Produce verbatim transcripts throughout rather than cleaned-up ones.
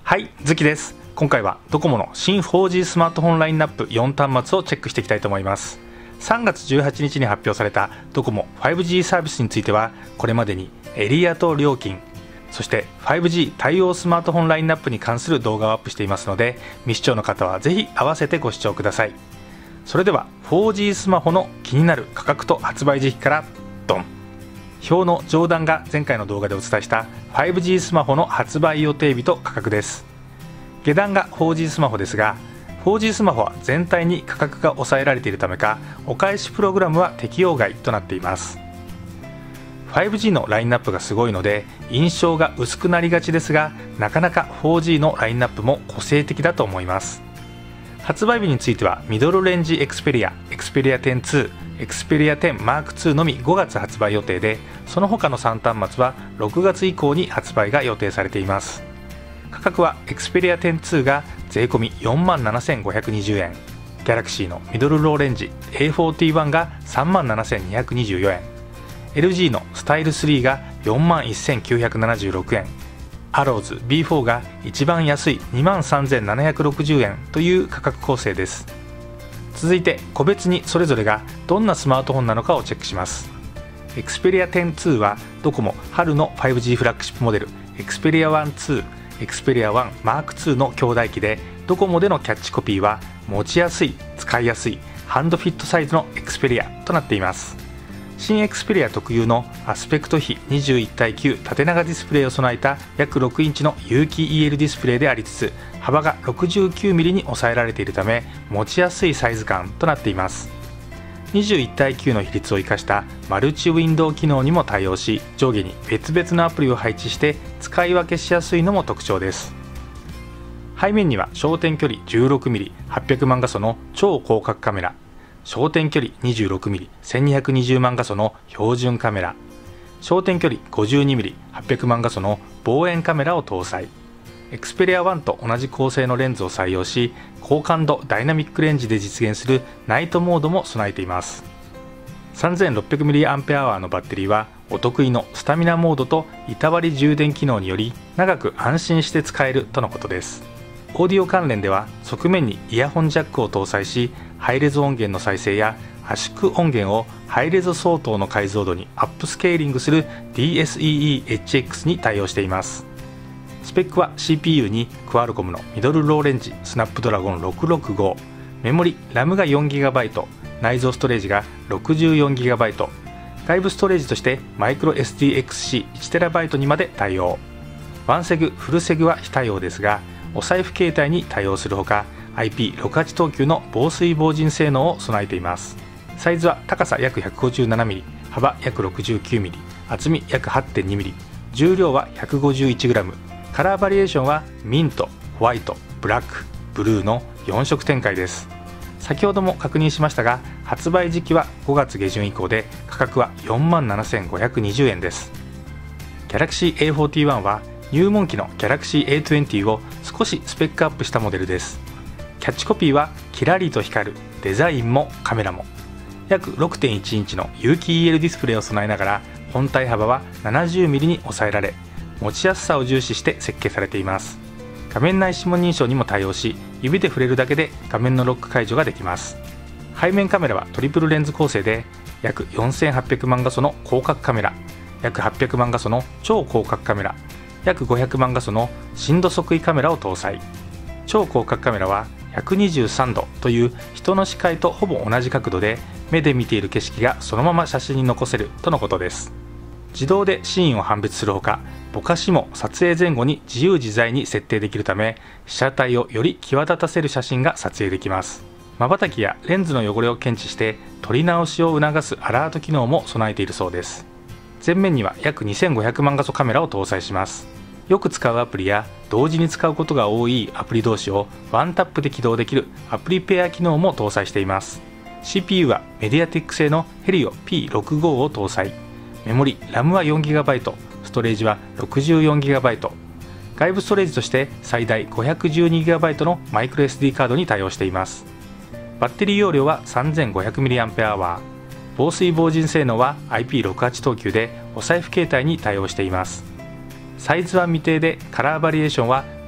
はい、ズキです。今回はドコモの新 フォージー スマートフォンラインナップよん端末をチェックしていきたいと思います。さんがつじゅうはちにちに発表されたドコモ ファイブジー サービスについては、これまでにエリアと料金、そして ファイブジー 対応スマートフォンラインナップに関する動画をアップしていますので、未視聴の方はぜひ合わせてご視聴ください。それでは フォージー スマホの気になる価格と発売時期からドン。表の上段が前回の動画でお伝えした ファイブジー スマホの発売予定日と価格です。下段が フォージー スマホですが、フォージー スマホは全体に価格が抑えられているためか、お返しプログラムは適用外となっています。ファイブジー のラインナップがすごいので印象が薄くなりがちですが、なかなか フォージー のラインナップも個性的だと思います。発売日についてはミドルレンジエクスペリア、エクスペリアテンツー、エクスペリアテンマークツーのみごがつ発売予定で、その他のさん端末はろくがつ以降に発売が予定されています。価格はエクスペリアテンツーが税込み よんまんななせんごひゃくにじゅうえん、ギャラクシーのミドルローレンジ エーフォーティーワン が さんまんななせんにひゃくにじゅうよんえん、エルジー のスタイルスリーが よんまんせんきゅうひゃくななじゅうろくえん、アローズ ビーフォー が一番安い にまんさんぜんななひゃくろくじゅうえんという価格構成です。続いて個別にそれぞれがどんなスマートフォンなのかをチェックします。エクスペリアテンツーはドコモ春の ファイブジー フラッグシップモデルエクスペリアワンツー、エクスペリアワンマークツーの兄弟機で、ドコモでのキャッチコピーは持ちやすい、使いやすい、ハンドフィットサイズのエクスペリアとなっています。新エクスペリア特有のアスペクト比にじゅういちたいきゅう縦長ディスプレイを備えた約ろくインチの有機 イーエル ディスプレイでありつつ、幅が ろくじゅうきゅうミリ に抑えられているため持ちやすいサイズ感となっています。にじゅういちたいきゅうの比率を生かしたマルチウィンドウ機能にも対応し、上下に別々のアプリを配置して使い分けしやすいのも特徴です。背面には焦点距離 じゅうろくミリ、はっぴゃくまん画素の超広角カメラ、焦点距離 にじゅうろくミリ、せんにひゃくにじゅうまん画素の標準カメラ、焦点距離 ごじゅうにミリ、はっぴゃくまん画素の望遠カメラを搭載。エクスペリアワンと同じ構成のレンズを採用し、高感度ダイナミックレンジで実現するナイトモードも備えています。 さんぜんろっぴゃくミリアンペアアワー のバッテリーはお得意のスタミナモードと板割り充電機能により長く安心して使えるとのことです。オーディオ関連では側面にイヤホンジャックを搭載し、ハイレゾ音源の再生や圧縮音源をハイレゾ相当の解像度にアップスケーリングする ディーエスイーイーエイチエックス に対応しています。スペックは シーピーユー にクアルコムのミドルローレンジスナップドラゴンろくろくご、メモリ ラム が よんギガバイト、内蔵ストレージが ろくじゅうよんギガバイト、外部ストレージとしてマイクロ エスディーエックスシーいちテラバイト にまで対応。ワンセグフルセグは非対応ですが、お財布携帯に対応するほか アイピーろくじゅうはち 等級の防水防塵性能を備えています。サイズは高さ約 ひゃくごじゅうななミリ、幅約 ろくじゅうきゅうミリ、厚み約 はってんにミリ、重量は ひゃくごじゅういちグラム、カラーバリエーションはミント、ホワイト、ブラック、ブルーのよん色展開です。先ほども確認しましたが、発売時期はごがつげじゅん以降で価格は よんまんななせんごひゃくにじゅうえんです。ギャラクシー エーフォーティーワン は入門機のギャラクシー エーにじゅうを少しスペックアップしたモデルです。キャッチコピーはキラリと光る、デザインもカメラも。約 ろくてんいちインチの有機 イーエル ディスプレイを備えながら、本体幅は ななじゅうミリ に抑えられ、持ちやすさを重視して設計されています。画面内指紋認証にも対応し、指で触れるだけで画面のロック解除ができます。背面カメラはトリプルレンズ構成で、約よんせんはっぴゃくまん画素の広角カメラ、約はっぴゃくまん画素の超広角カメラ、約ごひゃくまん画素の深度測位カメラを搭載。超広角カメラはひゃくにじゅうさんどという人の視界とほぼ同じ角度で、目で見ている景色がそのまま写真に残せるとのことです。自動でシーンを判別するほか、ぼかしも撮影前後に自由自在に設定できるため、被写体をより際立たせる写真が撮影できます。瞬きやレンズの汚れを検知して撮り直しを促すアラート機能も備えているそうです。前面には約にせんごひゃくまん画素カメラを搭載します。よく使うアプリや同時に使うことが多いアプリ同士をワンタップで起動できるアプリペア機能も搭載しています。 シーピーユー はメディアテック製のヘリオ ピーろくじゅうご を搭載。メモリ ラム は よんギガバイト、ストレージは ろくじゅうよんギガバイト、外部ストレージとして最大 ごひゃくじゅうにギガバイト のマイクロ エスディー カードに対応しています。バッテリー容量は さんぜんごひゃくミリアンペアアワー、防水防塵性能は アイピーろくじゅうはち 等級でお財布携帯に対応しています。サイズは未定でカラーバリエーションは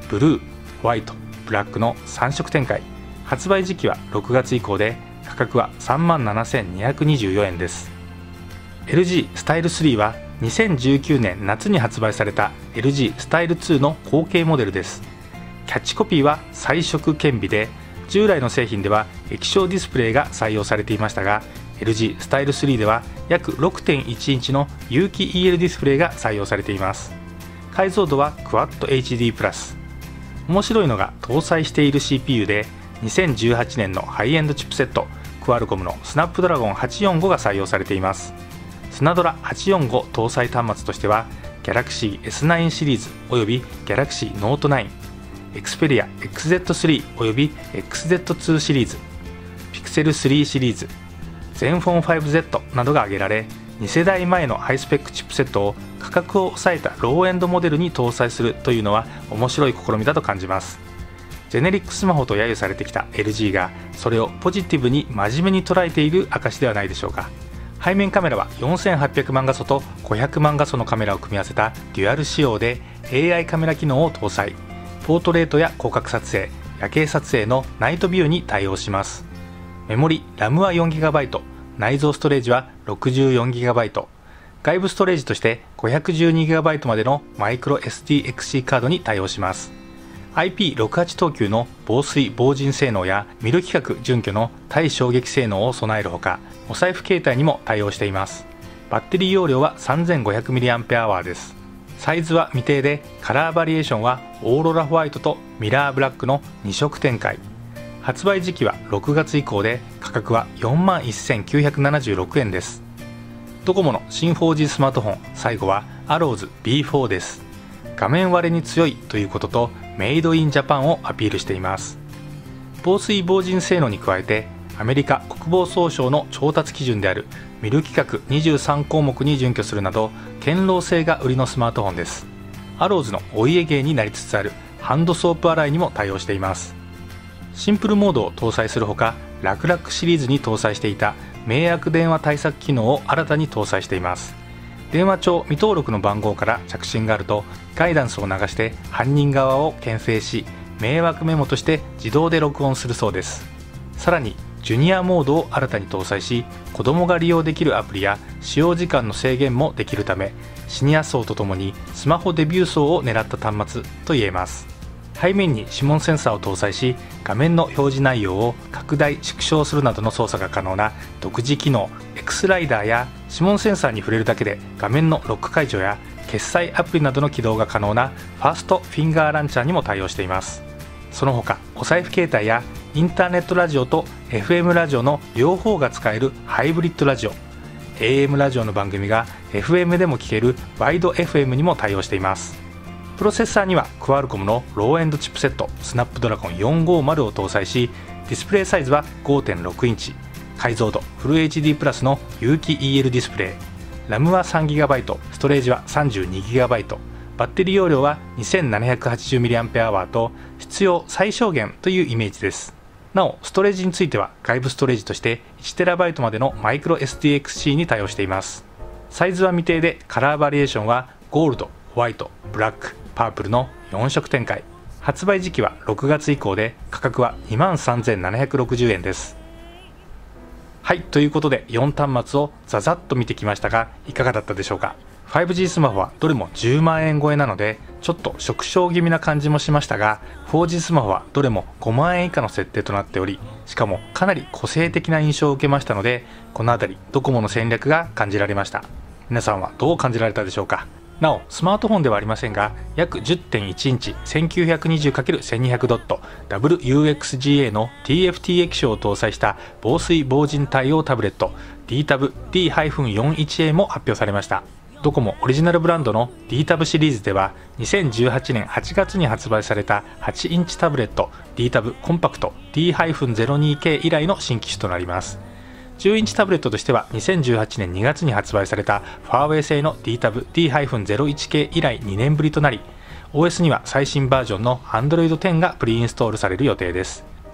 ブルー、ホワイト、ブラックのさん色展開。発売時期はろくがつ以降で、価格は さんまんななせんにひゃくにじゅうよえんです。 エルジー スタイルスリーはにせんじゅうきゅうねん夏に発売された エルジー スタイルツーの後継モデルです。キャッチコピーは彩色顕微で、従来の製品では液晶ディスプレイが採用されていましたが、 エルジー スタイルスリーでは約 ろくてんいちインチの有機 イーエル ディスプレイが採用されています。解像度はクワッド エイチディー プラス。面白いのが搭載している シーピーユー で、にせんじゅうはちねんのハイエンドチップセットクアルコムのスナップドラゴンはちよんごが採用されています。スナドラはちよんご搭載端末としては Galaxy エスナイン シリーズおよび Galaxy Note ナイン、 Xperia エックスゼットスリー および エックスゼットツー シリーズ、 Pixel スリーシリーズ、 Zenfone ファイブゼット などが挙げられ、に世代前のハイスペックチップセットを価格を抑えたローエンドモデルに搭載するというのは面白い試みだと感じます。ジェネリックスマホと揶揄されてきた エルジー がそれをポジティブに真面目に捉えている証ではないでしょうか。背面カメラはよんせんはっぴゃくまん画素とごひゃくまん画素のカメラを組み合わせたデュアル仕様で エーアイ カメラ機能を搭載。ポートレートや広角撮影、夜景撮影のナイトビューに対応します。メモリ ラム は よんギガバイト、 内蔵ストレージは ろくじゅうよんギガバイト、 外部ストレージとして ごひゃくじゅうにギガバイト までのマイクロ エスディーエックスシー カードに対応します。アイピーろくじゅうはち 等級の防水防塵性能やミル規格準拠の耐衝撃性能を備えるほか、お財布携帯にも対応しています。バッテリー容量は さんぜんごひゃくミリアンペアアワー です。サイズは未定で、カラーバリエーションはオーロラホワイトとミラーブラックのに色展開。発売時期はろくがつ以降で、価格は よんまんせんきゅうひゃくななじゅうろくえんです。ドコモの新 フォージー スマートフォン、最後はアローズ ビーフォー です。画面割れに強いということとメイドインジャパンをアピールしています。防水防塵性能に加えて、アメリカ国防総省の調達基準であるミル規格にじゅうさんこうもくに準拠するなど、堅牢性が売りのスマートフォンです。アローズのお家芸になりつつあるハンドソープ洗いにも対応しています。シンプルモードを搭載するほか、ラクラックシリーズに搭載していた迷惑電話対策機能を新たに搭載しています。電話帳未登録の番号から着信があると、ガイダンスを流して犯人側を牽制し、迷惑メモとして自動で録音するそうです。さらにジュニアモードを新たに搭載し、子供が利用できるアプリや使用時間の制限もできるため、シニア層とともにスマホデビュー層を狙った端末といえます。背面に指紋センサーを搭載し、画面の表示内容を拡大縮小するなどの操作が可能な独自機能 X ライダーや、指紋センサーに触れるだけで画面のロック解除や決済アプリなどの起動が可能なファーストフィンガーランチャーにも対応しています。その他、お財布携帯やインターネットラジオと エフエム ラジオの両方が使えるハイブリッドラジオ、 エーエム ラジオの番組が エフエム でも聞けるワイド エフエム にも対応しています。プロセッサーにはクアルコムのローエンドチップセットスナップドラゴンよんごーまるを搭載し、ディスプレイサイズは ごてんろくインチ、解像度フル エイチディー プラスの有機 イーエル ディスプレイ、ラム は さんギガバイト、 ストレージは さんじゅうにギガバイト、 バッテリー容量は にせんななひゃくはちじゅうミリアンペアアワー と必要最小限というイメージです。なおストレージについては外部ストレージとして いちテラバイト までのマイクロ エスディーエックスシー に対応しています。サイズは未定で、カラーバリエーションはゴールド、ホワイト、ブラック、パープルのよん色展開。発売時期はろくがつ以降で、価格は にまんさんぜんななひゃくろくじゅうえんです。はい、ということでよん端末をざざっと見てきましたが、いかがだったでしょうか。 ファイブジー スマホはどれもじゅうまんえん超えなので、ちょっと縮小気味な感じもしましたが、 フォージー スマホはどれもごまんえん以下の設定となっており、しかもかなり個性的な印象を受けましたので、このあたりドコモの戦略が感じられました。皆さんはどう感じられたでしょうか。なおスマートフォンではありませんが、約 じゅってんいちインチ せんきゅうひゃくにじゅうかけるせんにひゃく ドット ダブルユーエックスジーエー の ティーエフティー 液晶を搭載した防水防塵対応タブレット ディータブ ディーよんじゅういちエー も発表されました。ドコモオリジナルブランドの ディータブ シリーズでは、にせんじゅうはちねんはちがつに発売されたはちインチタブレット ディータブ コンパクト ディーゼロにケー 以来の新機種となります。じゅうインチタブレットとしてはにせんじゅうはちねんにがつに発売されたファーウェイ製の ディータブ ディーゼロいちケー 以来にねんぶりとなり、 オーエス には最新バージョンの アンドロイドテン がプリインストールされる予定です。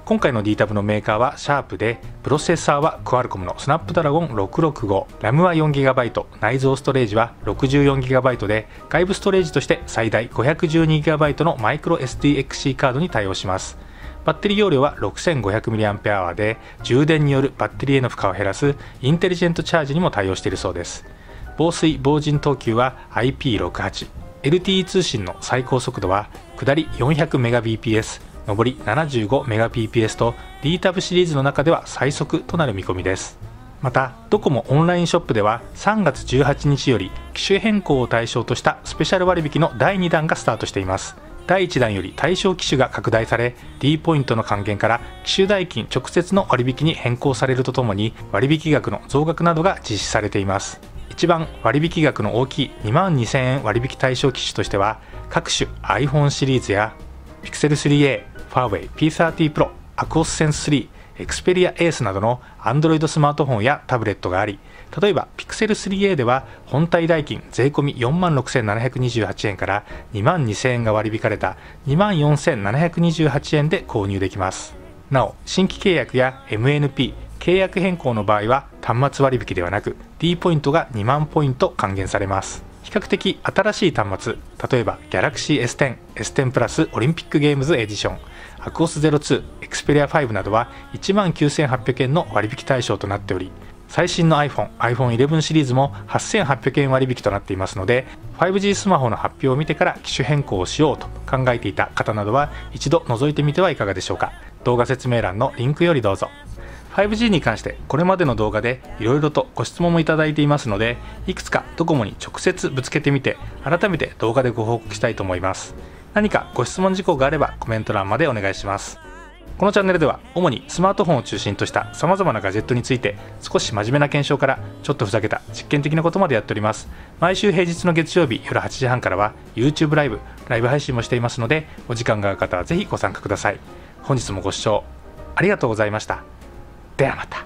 今回の ディータブ のメーカーはシャープで、プロセッサーはクアルコムのスナップドラゴンろくろくご、ラムは よんギガバイト、内蔵ストレージは ろくじゅうよんギガバイト で、外部ストレージとして最大 ごひゃくじゅうにギガバイト のマイクロ エスディーエックスシー カードに対応します。バッテリー容量は ろくせんごひゃくミリアンペアアワー で、充電によるバッテリーへの負荷を減らすインテリジェントチャージにも対応しているそうです。防水防塵等級は アイピーろくじゅうはち、エルティーイー 通信の最高速度は下り よんひゃくメガビーピーエス、上り ななじゅうごメガビーピーエス と ディータブ シリーズの中では最速となる見込みです。またドコモオンラインショップではさんがつじゅうはちにちより機種変更を対象としたスペシャル割引のだいにだんがスタートしています。だいいちだんより対象機種が拡大され、 D ポイントの還元から機種代金直接の割引に変更されるとともに、割引額の増額などが実施されています。一番割引額の大きいにまんにせんえん割引対象機種としては、各種 iPhone シリーズや ピクセルスリーエー、ファーウェイ ピーサーティー プロ、アクオスセンススリー、エクスペリアエースなどの Android スマートフォンやタブレットがあり、例えば ピクセルスリーエー では本体代金税込み よんまんろくせんななひゃくにじゅうはちえんからにまんにせんえんが割り引かれた にまんよんせんななひゃくにじゅうはちえんで購入できます。なお新規契約や エムエヌピー、契約変更の場合は端末割引ではなく D ポイントがにまんポイント還元されます。比較的新しい端末、例えば Galaxy エステン、エステンプラスオリンピックゲームズエディション、アクオスゼロツー、Xperia ファイブなどはいちまんきゅうせんはっぴゃくえんの割引対象となっており、最新の iPhone、アイフォンイレブン シリーズもはっせんはっぴゃくえん割引となっていますので、ファイブジー スマホの発表を見てから機種変更をしようと考えていた方などは一度覗いてみてはいかがでしょうか。動画説明欄のリンクよりどうぞ。ファイブジー に関してこれまでの動画でいろいろとご質問もいただいていますので、いくつかドコモに直接ぶつけてみて改めて動画でご報告したいと思います。何かご質問事項があればコメント欄までお願いします。このチャンネルでは主にスマートフォンを中心としたさまざまなガジェットについて、少し真面目な検証からちょっとふざけた実験的なことまでやっております。毎週平日の月曜日夜はちじはんからは YouTube ライブ、ライブ配信もしていますので、お時間がある方はぜひご参加ください。本日もご視聴ありがとうございました。ではまた。